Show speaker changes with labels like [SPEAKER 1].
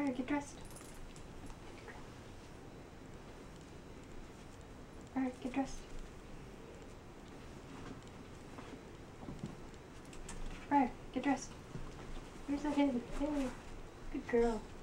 [SPEAKER 1] Briar, get dressed. Briar, get dressed. Briar, get dressed. Where's that head? Hey, good girl.